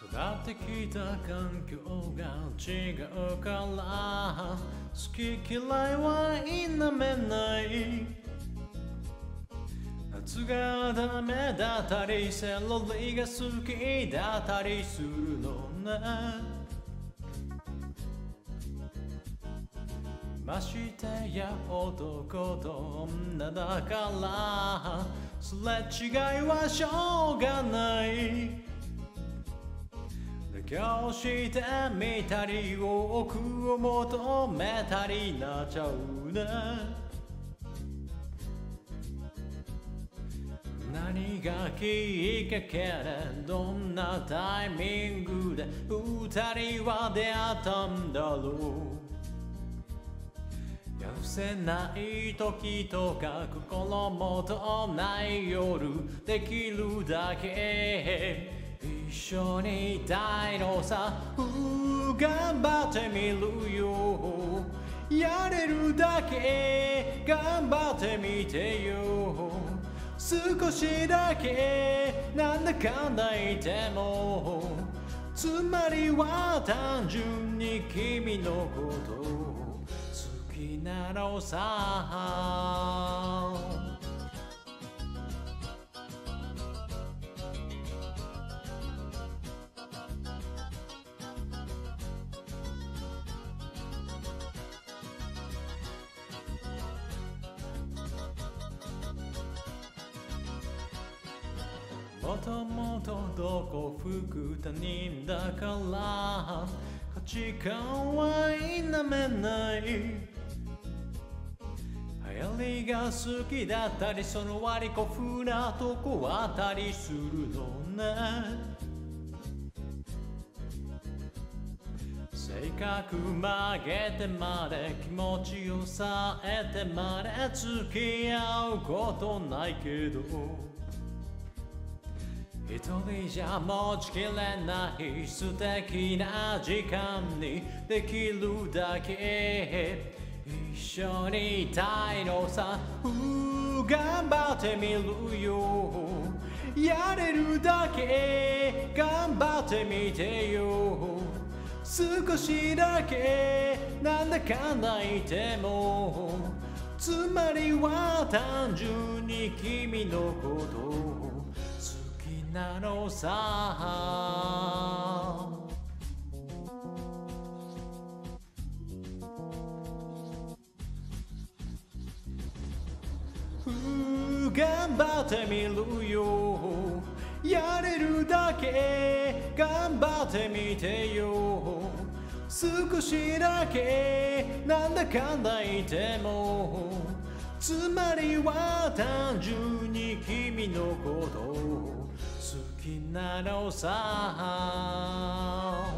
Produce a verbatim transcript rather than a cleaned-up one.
育ってきた環境が違うから好き嫌いは否めない。夏がダメだったりセロリが好きだったりするのね。ましてや男と女だからすれ違いはしょうがない。妥協してみたり多くを求めたりなっちゃうね。何がきっかけでどんなタイミングで二人は出会ったんだろう。やるせない時とか心もとない夜できるだけ一緒にいたいのさ。頑張ってみるよ。やれるだけ頑張ってみてよ。少しだけなんだかんだ言ってもつまりは単純に君のこと好きなのさ。もともとどこ吹く他人だから価値観は否めない。流行りが好きだったりその割りこふなとこあったりするのね。性格曲げてまで気持ちをさえてまで付き合うことないけど一人じゃ持ちきれない素敵な時間にできるだけ一緒にいたいのさ。頑張ってみるよ。やれるだけ頑張ってみてよ。少しだけなんだかんだ言ってもつまりは単純に君のことなのさ。頑張ってみるよ。やれるだけ頑張ってみてよ。少しだけなんだかんだ言ってもつまりは単純に君のこと好きなのさ。